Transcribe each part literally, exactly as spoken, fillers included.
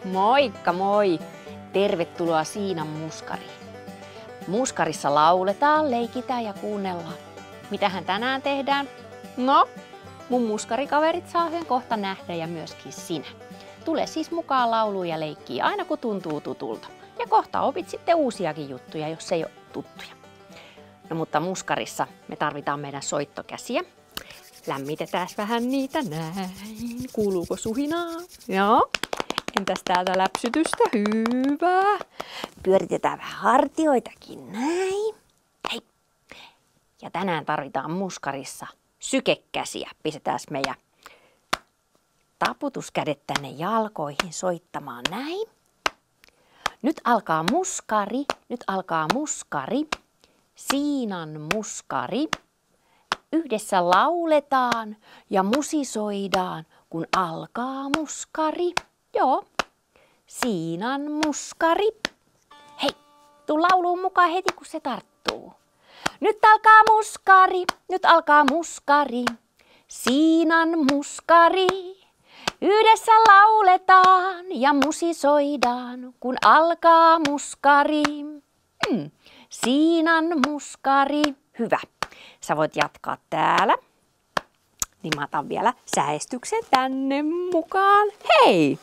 Moikka moi! Tervetuloa Siinan muskariin. Muskarissa lauletaan, leikitään ja kuunnellaan. Mitähän tänään tehdään? No, mun muskarikaverit saa sen kohta nähdä ja myöskin sinä. Tule siis mukaan lauluun ja leikkiin aina kun tuntuu tutulta. Ja kohta opit sitten uusiakin juttuja, jos ei ole tuttuja. No mutta muskarissa me tarvitaan meidän soittokäsiä. Lämmitetään vähän niitä näin. Kuuluuko suhinaa? Joo. Entäs täältä läpsytystä? Hyvä. Pyöritetään vähän hartioitakin näin. Hei. Ja tänään tarvitaan muskarissa sykekäsiä. Pistetään meidän taputuskädet tänne jalkoihin soittamaan näin. Nyt alkaa muskari. Nyt alkaa muskari. Siinan muskari. Yhdessä lauletaan ja musisoidaan, kun alkaa muskari. Joo, Siinan muskari. Hei, tuu lauluun mukaan heti kun se tarttuu. Nyt alkaa muskari, nyt alkaa muskari. Siinan muskari. Yhdessä lauletaan ja musisoidaan, kun alkaa muskari. Hmm. Siinan muskari. Hyvä. Sä voit jatkaa täällä. Niin mä otan vielä säestyksen tänne mukaan. Hei!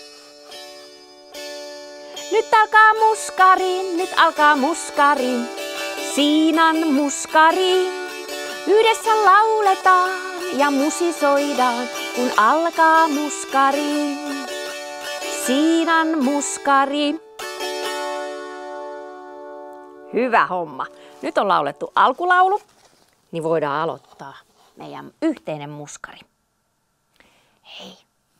Nyt alkaa muskari, nyt alkaa muskari. Siinan muskari. Yhdessä lauletaan ja musisoidaan, kun alkaa muskari. Siinan muskari. Hyvä homma. Nyt on laulettu alkulaulu, niin voidaan aloittaa meidän yhteinen muskari. Hei.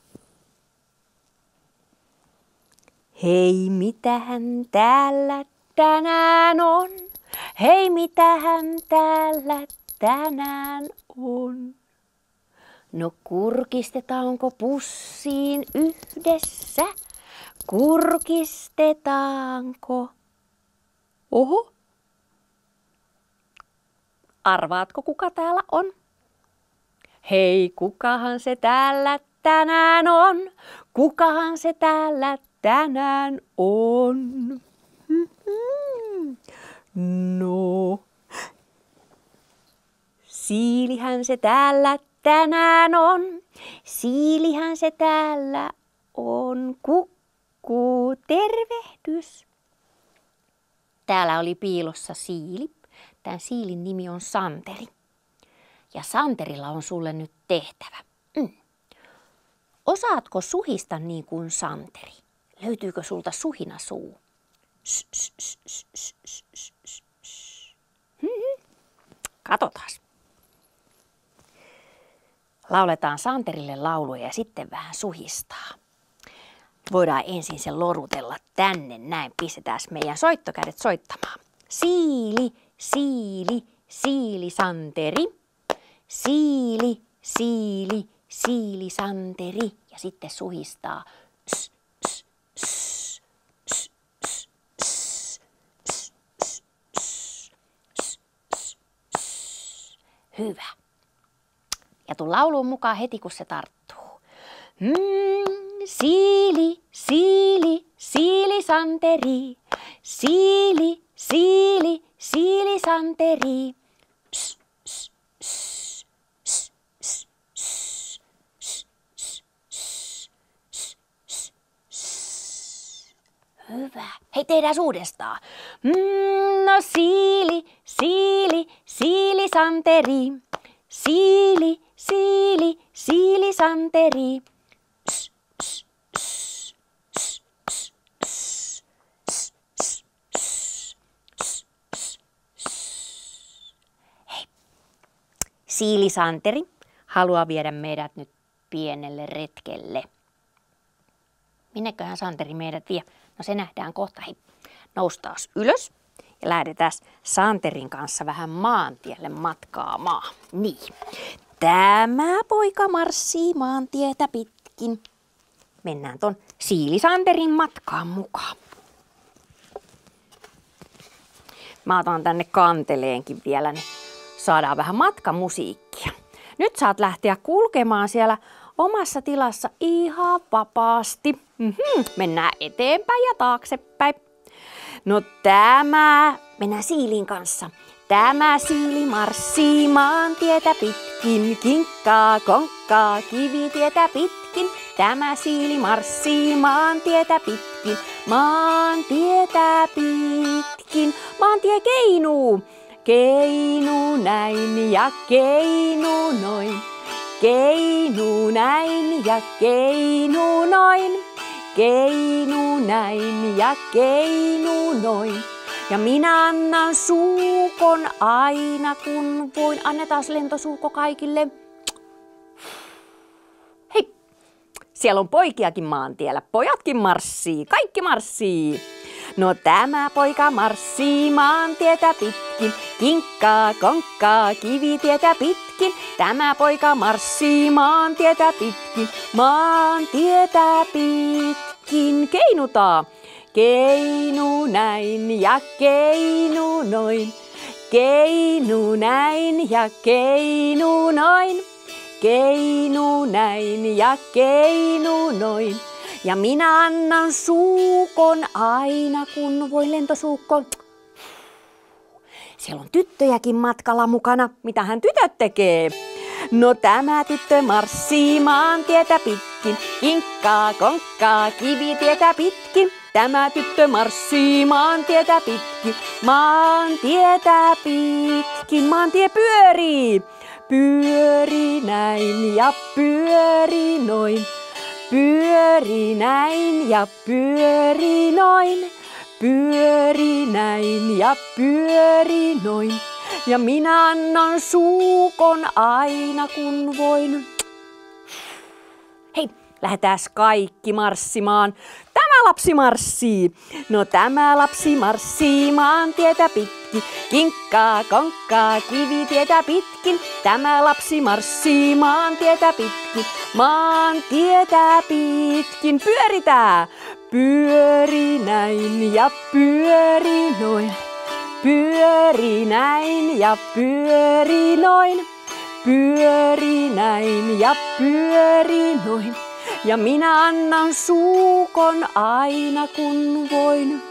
Hei, mitähän täällä tänään on? Hei, mitähän täällä tänään on? No kurkistetaanko pussiin yhdessä? Kurkistetaanko? Oho. Arvaatko, kuka täällä on? Hei, kukahan se täällä tänään on? Kukahan se täällä tänään on? No, Siilihän se täällä tänään on. Siilihän se täällä on. Kukkuu, tervehdys. Täällä oli piilossa siili. Tämän siilin nimi on Santeri. Ja Santerilla on sulle nyt tehtävä. Mm. Osaatko suhista niin kuin Santeri? Löytyykö sulta suhinasuu? Katsotaan. Lauletaan Santerille lauluja ja sitten vähän suhistaa. Voidaan ensin se lorutella tänne näin. Pistetään meidän soittokädet soittamaan. Siili, siili, siili Santeri. Siili, siili, siili Santeri. Ja sitten suhistaa. S, s, s, s, s, s, s, s, s, s, s. Hyvä. Ja tuu lauluun mukaan heti kun se tarttuu. Mm, siili, siili, siili Santeri. Siili, siili, siili Santeri. Pss, pss, pss, pss, pss, pss, pss, pss, pss, pss, pss. Hyvä. Hei, tehdään uudestaan. Mm, no siili, siili, siili Santeri. Siili, siili, siili Santeri. Pss, pss, pss, pss, pss, pss, pss, pss, pss, pss, pss, pss. Hei. Siili Santeri haluaa viedä meidät nyt pienelle retkelle. Minneköhän Santeri meidät vie? No se nähdään kohta. Hei. Noustaas ylös. Ja lähdetään Santerin kanssa vähän maantielle matkaamaan. Niin. Tämä poika marssii maantietä pitkin. Mennään ton Siili Santerin matkaan mukaan. Mä otan tänne kanteleenkin vielä, niin saadaan vähän matkamusiikkia. Nyt saat lähteä kulkemaan siellä omassa tilassa ihan vapaasti. Mm-hmm. Mennään eteenpäin ja taaksepäin. No tämä, mennään siilin kanssa. Tämä siili marssii maantietä pitkin, kinkkaa, konkkaa, kivitietä pitkin. Tämä siili marssii maantietä pitkin, maantietä pitkin. Maantie keinuu, keinuu näin ja keinuu noin. Keinuu näin ja keinuu noin. Keinuu näin ja keinuu noin. Ja minä annan suukon aina kun voin. Annetaan lentosuukko kaikille. Hei! Siellä on poikiakin maantiellä. Pojatkin marssii. Kaikki marssii. No tämä poika marssii maantietä pitkin. Kinkkaa, konkkaa, kivitietä pitkin. Tämä poika marssii maantietä pitkin. Maantietä pitkin. Keinutaan. Keinu näin ja keinu noin. Keinu näin ja keinu noin. Keinu näin ja keinu noin. Ja minä annan suukon aina kun voin, lentosuukko. Siellä on tyttöjäkin matkalla mukana. Mitähän tytöt tekee? No tämä tyttö marssii maantietä pitkin. Kinkkaa, konkkaa, kivitietä pitkin. Tämä tyttö marssii maantietä pitkin. Maantietä pitkin. Maantie pyörii. Pyörii näin ja pyörii noin. Pyörii näin ja pyörii noin. Pyörii näin ja pyörii noin. Ja minä annan suukon aina kun voin. Hei, lähdetään kaikki marssimaan. Tämä lapsi marssii. No tämä lapsi marssii maantietä pitkin. Kinkkaa, konkkaa, kivitietä pitkin. Tämä lapsi marssii maantietä pitkin. Maantietä pitkin. Pyöritää. Pyöri näin ja pyöri noin. Pyöri näin ja pyöri noin. Pyöri näin ja pyöri noin. Ja minä annan suukon aina kun voin.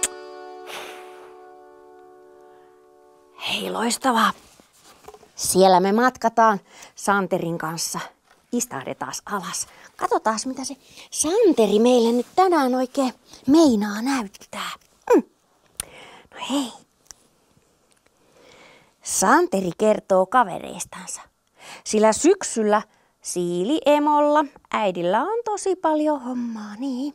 Hei, loistavaa. Siellä me matkataan Santerin kanssa. Istahdetaan alas. Katsotaan mitä se Santeri meille nyt tänään oikein meinaa näyttää. Mm. No hei. Santeri kertoo kavereistansa. Sillä syksyllä siiliemolla äidillä on tosi paljon hommaa, niin.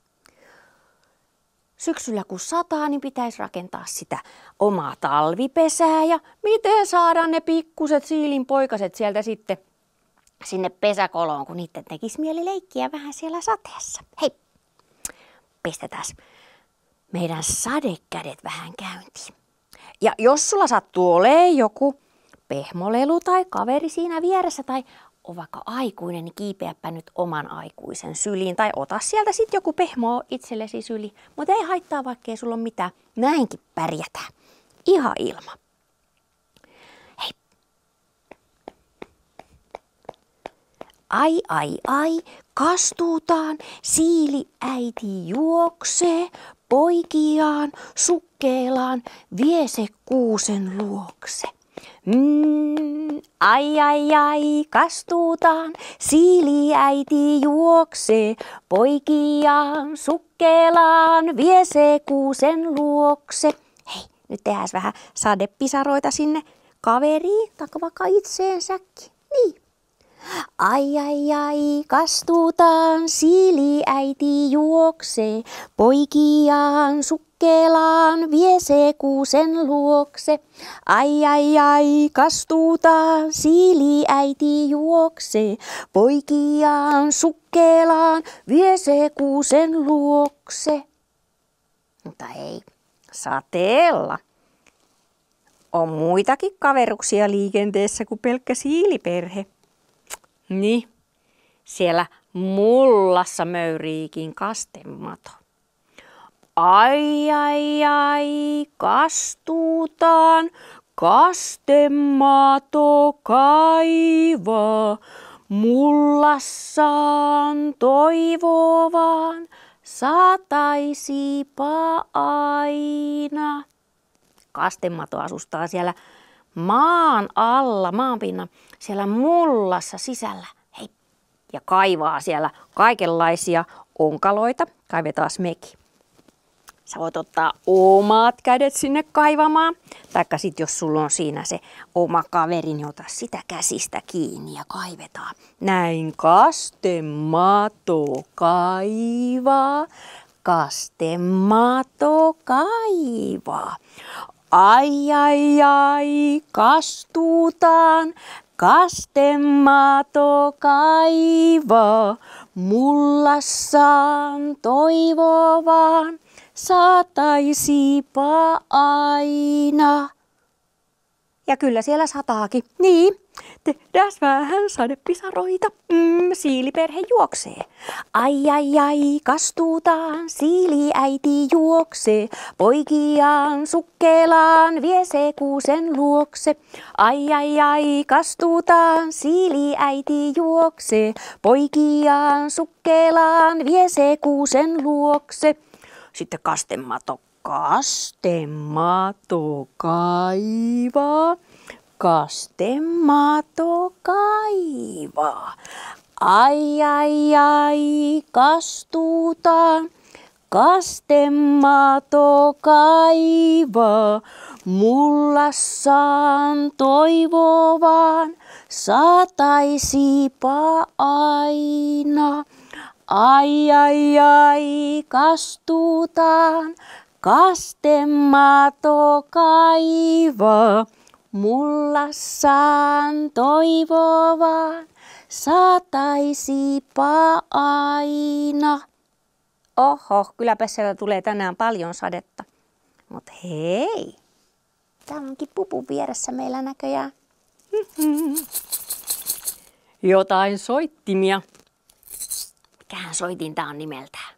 Syksyllä kun sataa, niin pitäisi rakentaa sitä omaa talvipesää ja miten saadaan ne pikkuset siilinpoikaset sieltä sitten sinne pesäkoloon, kun niiden tekisi mieli leikkiä vähän siellä sateessa. Hei, pistetään meidän sadekädet vähän käyntiin. Ja jos sulla sattuu olemaan joku pehmolelu tai kaveri siinä vieressä tai on vaikka aikuinen, niin kiipeäpä nyt oman aikuisen syliin. Tai ota sieltä sitten joku pehmo itsellesi syli. Mutta ei haittaa, vaikkei sulla ole mitään. Näinkin pärjätään. Ihan ilma. Hei. Ai, ai, ai, kastuutaan, siiliäiti juoksee, poikiaan, sukkeelaan, vie se kuusen luokse. Mm, ai, ai, ai, kastuutaan, siiliäiti juoksee, poikiaan, sukkeelaan, vie se kuusen luokse. Hei, nyt tehdään vähän sadepisaroita sinne kaveriin, tai vaikka itseensäkin. Niin. Ai, ai, ai, kastuutaan, siiliäiti juoksee, poikiaan, sukkeelaan, vie se kuusen luokse. Ai, ai, ai, kastuutaan, siiliäiti juoksee, poikiaan, sukkeelaan, vie se kuusen luokse. Mutta ei, sateella on muitakin kaveruksia liikenteessä kuin pelkkä siiliperhe. Niin, siellä mullassa möyriikin kastemato. Ai, ai, ai, kastuutaan, kastemato kaivaa, Mullassaan toivovaan sataisipa aina. Kastemato asustaa siellä maan alla, maanpinnan, siellä mullassa sisällä. Hei, ja kaivaa siellä kaikenlaisia onkaloita. Kaivetaan mekin. Sä voit ottaa omat kädet sinne kaivamaan. Taikka sit jos sulla on siinä se oma kaveri, niin ota sitä käsistä kiinni ja kaivetaan. Näin kastemato kaivaa. Kastemato kaivaa. Ai ai ai, kastutaan. Kastemato kaivaa. Mullassaan toivovaan sataisipa aina. Ja kyllä siellä sataakin. Niin, tehdään vähän sadepisaroita. Mm, siiliperhe juoksee. Ai ai ai, kastutaan, siiliäiti juoksee. Poikiaan sukkelaan vie se kuusen luokse. Ai ai ai, kastutaan, siiliäiti juoksee. Poikiaan sukkelaan vie se kuusen luokse. Sitten kastemato. Kastemato kaivaa. Kastemato kaivaa. Ai ai ai, kastutaan. Kastemato kaivaa. Mullassaan toivovaan sataisipa aina. Ai ai ai, kastutaan. Kastemato kaivaa. Mullassaan toivovaan sataisipa aina. Oho, kylläpä siellä tulee tänään paljon sadetta. Mut hei, täällä onkin pupu vieressä meillä näköjään. Jotain soittimia. Mikähän soitin tää on nimeltään?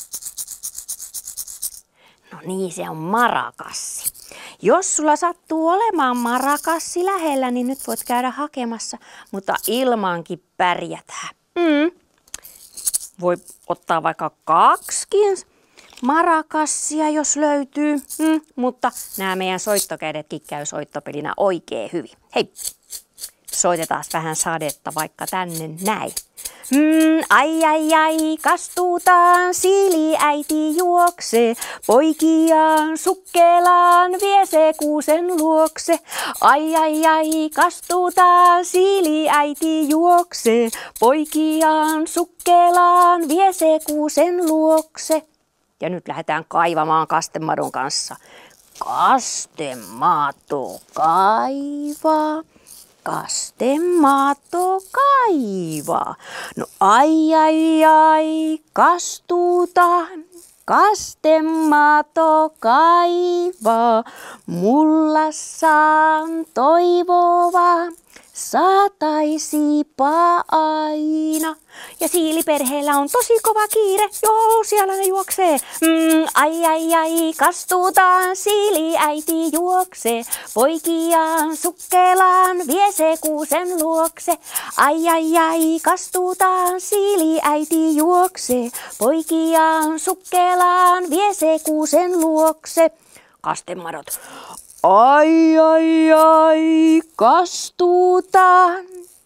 No niin, se on marakassi. Jos sulla sattuu olemaan marakassi lähellä, niin nyt voit käydä hakemassa, mutta ilmankin pärjätään. Mm. Voi ottaa vaikka kaksikin marakassia, jos löytyy, mm. mutta nämä meidän soittokädetkin käy soittopelinä oikein hyvin. Hei, soitetaan vähän sadetta vaikka tänne näin. Mm, ai ai ai, kastutaan, siiliäiti juoksee, poikiaan sukkelaan vie se kuusen luokse. Ai ai ai, kastutaan, siiliäiti juoksee, poikiaan sukkelaan vie se kuusen luokse. Ja nyt lähdetään kaivamaan kastemadon kanssa. Kastemato kaivaa. Kastemato kaivaa. No ai ai ai, kastutaan. Kastemato kaivaa. Mullassaan toivovaa sataisipa aina. Ja siiliperheellä on tosi kova kiire. Joo, siellä ne juoksee. Mm, ai ai ai, kastutaan, siiliäiti juoksee. Poikiaan sukkelaan vie se kuusen luokse. Ai ai ai, kastutaan, siiliäiti juoksee. Poikiaan sukkelaan vie se kuusen luokse. Kastemadot. Ai ai ai, kastutaan.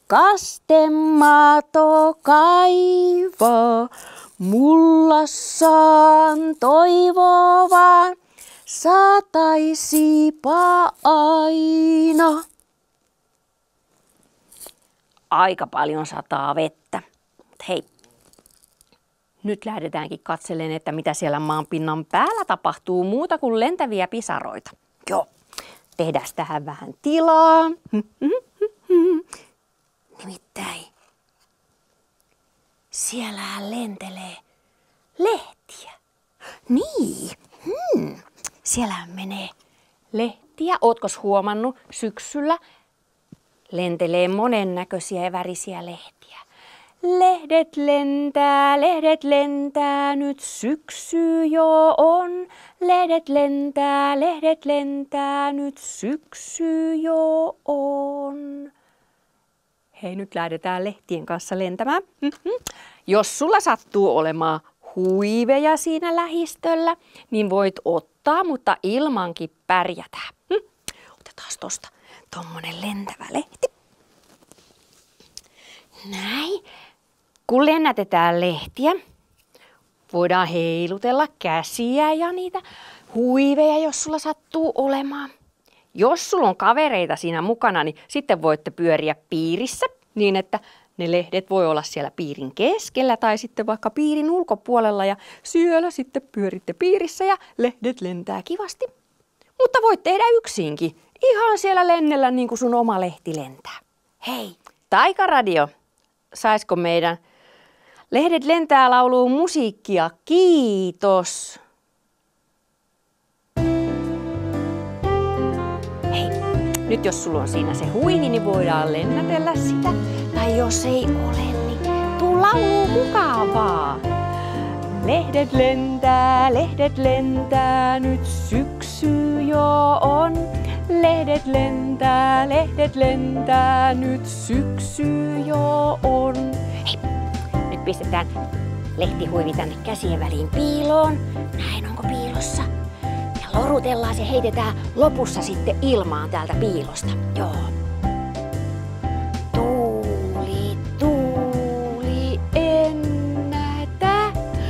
Kastemato kaivaa, mullassaan toivovaan sataisipa aina. Aika paljon sataa vettä. Hei, nyt lähdetäänkin katselemaan, että mitä siellä maanpinnan päällä tapahtuu muuta kuin lentäviä pisaroita. Joo, tehdään tähän vähän tilaa. Nimittäin siellähän lentelee lehtiä. Niin, hmm. Siellähän menee lehtiä. Ootkos huomannut syksyllä lentelee monennäköisiä ja värisiä lehtiä. Lehdet lentää, lehdet lentää, nyt syksy jo on. Lehdet lentää, lehdet lentää, nyt syksy jo on. Hei, nyt lähdetään lehtien kanssa lentämään. Jos sulla sattuu olemaan huiveja siinä lähistöllä, niin voit ottaa, mutta ilmankin pärjätään. Otetaan tosta tommonen lentävä lehti. Näin. Kun lennätetään lehtiä, voidaan heilutella käsiä ja niitä huiveja, jos sulla sattuu olemaan. Jos sulla on kavereita siinä mukana, niin sitten voitte pyöriä piirissä niin, että ne lehdet voi olla siellä piirin keskellä tai sitten vaikka piirin ulkopuolella ja siellä sitten pyöritte piirissä ja lehdet lentää kivasti. Mutta voit tehdä yksinkin, ihan siellä lennellä niin kuin sun oma lehti lentää. Hei, Taikaradio, saisiko meidän Lehdet lentää -lauluun musiikkia? Kiitos! Hei, nyt jos sulla on siinä se huivi, niin voidaan lennätellä sitä. Tai jos ei ole, niin tuu lauluun mukaan vaan. Lehdet lentää, lehdet lentää, nyt syksy jo on. Lehdet lentää, lehdet lentää, nyt syksy jo on. Hei, nyt pistetään lehtihuivi tänne käsien väliin piiloon. Näin, onko piilossa? Ja lorutellaan se, heitetään lopussa sitten ilmaan täältä piilosta. Joo. Tuuli, tuuli, ennätä.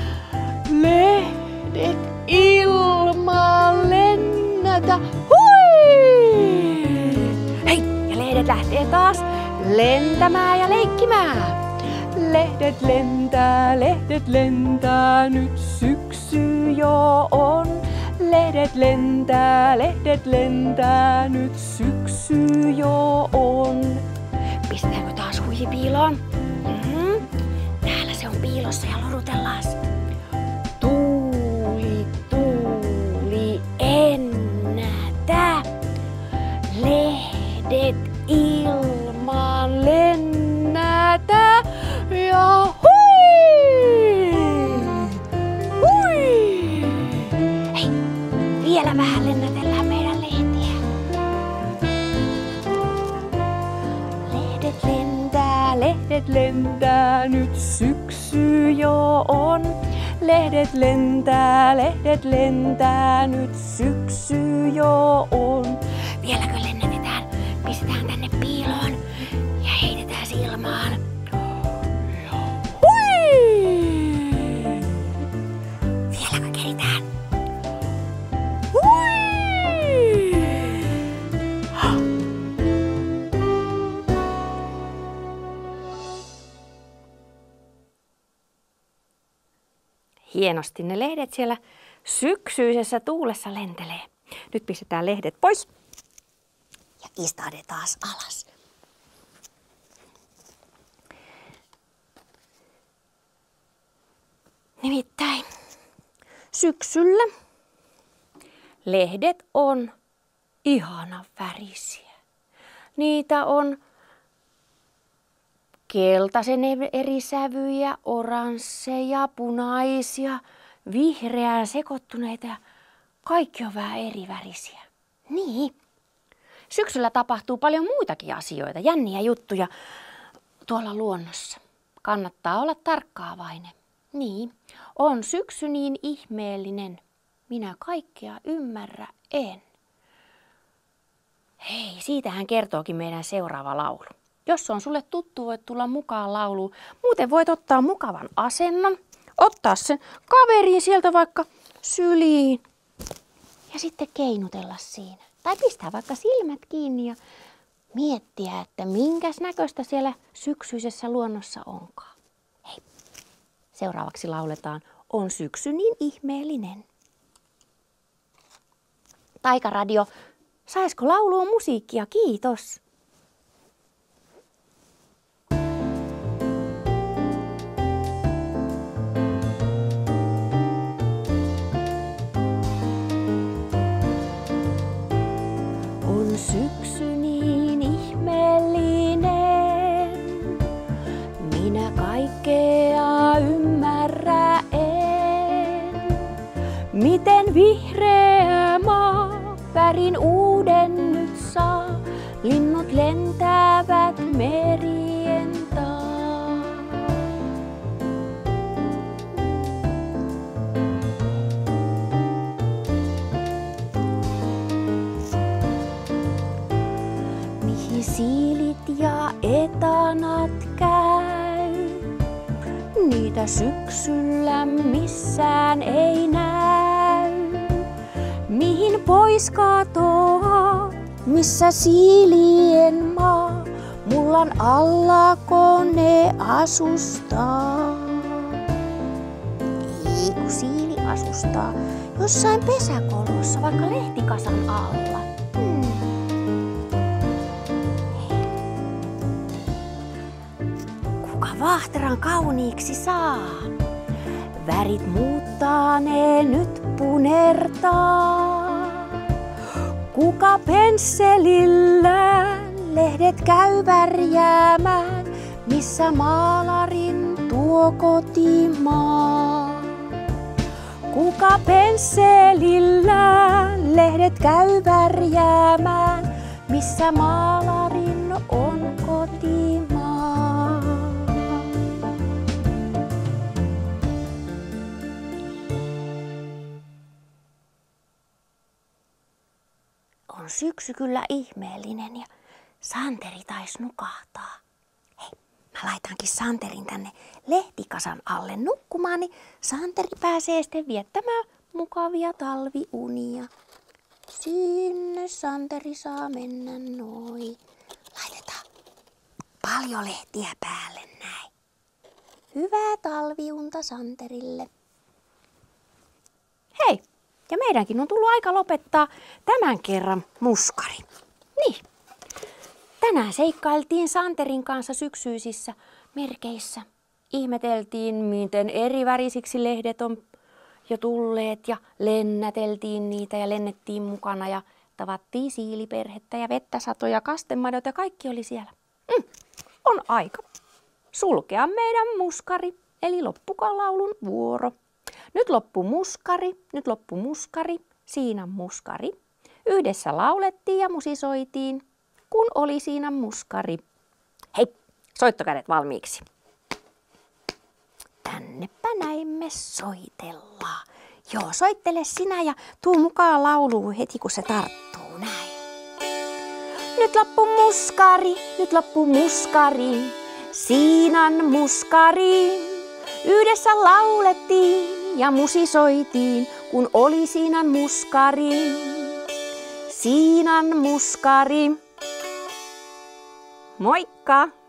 Lehdet ilmaan lennätä. Hui! Hei, ja lehdet lähtee taas lentämään ja leikkimään. Lehdet lentää, lehdet lentää, nyt syksy jo on. Lehdet lentää, lehdet lentää, nyt syksy jo on. Pistetäänkö taas huivi piiloon? Mm-hmm. Täällä se on piilossa ja lorutellaan. Tuuli, tuuli, ennätä. Lehdet ilmaan lennätä. Ja hui! Hui! Hei, vielä vähän lennätellään meidän lehtiä. Lehdet lentää, lehdet lentää, nyt syksy jo on. Lehdet lentää, lehdet lentää, nyt syksy jo on. Vieläkö lennätetään? Pistetään tänne piiloon ja heitetään ilmaan. Vieläkö keritään? Hui! Hienosti ne lehdet siellä syksyisessä tuulessa lentelee. Nyt pistetään lehdet pois ja istahdetaan taas alas. Nimittäin syksyllä lehdet on ihanan värisiä. Niitä on keltaisen eri sävyjä, oransseja, punaisia, vihreään sekoittuneita ja kaikki on vähän eri värisiä. Niin. Syksyllä tapahtuu paljon muitakin asioita, jänniä juttuja tuolla luonnossa. Kannattaa olla tarkkaavainen. Niin, on syksy niin ihmeellinen. Minä kaikkea ymmärrä en. Hei, siitähän kertookin meidän seuraava laulu. Jos on sulle tuttu, voit tulla mukaan lauluun. Muuten voit ottaa mukavan asennon, ottaa sen kaverin sieltä vaikka syliin ja sitten keinutella siinä. Tai pistää vaikka silmät kiinni ja miettiä, että minkäs näköistä siellä syksyisessä luonnossa onkaan. Hei, seuraavaksi lauletaan On syksy niin ihmeellinen. Taikaradio, saisiko lauluun musiikkia? Kiitos. On syksy niin ihmeellinen, minä kaikkea ymmärrä en. Miten vihreä maa värin uuden nyt saa, linnut lentävät merien kaatanat käy. Niitä syksyllä missään ei näy. Mihin pois katoaa, missä siilien maa, mullan alla kone asustaa. Ei kun siili asustaa jossain pesäkolossa, vaikka lehtikasan alla. Hmm. Kuka vaahteran kauniiksi saa? Värit muuttaa ne nyt punertaa. Kuka pensselillä lehdet käy värjäämään, missä maalarin tuo kotimaa? Kuka pensselillä lehdet käy värjäämään, missä maalarin on kotimaa? On syksy kyllä ihmeellinen ja Santeri taisi nukahtaa. Hei, mä laitankin Santerin tänne lehtikasan alle nukkumaan, niin Santeri pääsee sitten viettämään mukavia talviunia. Sinne Santeri saa mennä noin. Laitetaan paljon lehtiä päälle näin. Hyvää talviunta Santerille. Hei, ja meidänkin on tullut aika lopettaa tämän kerran muskari. Niin. Tänään seikkailtiin Santerin kanssa syksyisissä merkeissä. Ihmeteltiin, miten erivärisiksi lehdet on jo tulleet ja lennäteltiin niitä ja lennettiin mukana ja tavattiin siiliperhettä ja vettä satoja, kastemadot ja kaikki oli siellä. Mm, on aika sulkea meidän muskari, eli loppukaan laulun vuoro. Nyt loppu muskari, nyt loppu muskari, siinä muskari. Yhdessä laulettiin ja musisoitiin, kun oli siinä muskari. Hei, soittokädet valmiiksi. Tännepä näin me soitellaan. Joo, soittele sinä ja tuu mukaan lauluun heti kun se tarttuu näin. Nyt loppu muskari, nyt loppu muskari, siinan muskari. Yhdessä laulettiin ja musisoitiin, kun oli siinan muskari. Siinan muskari. Moikka!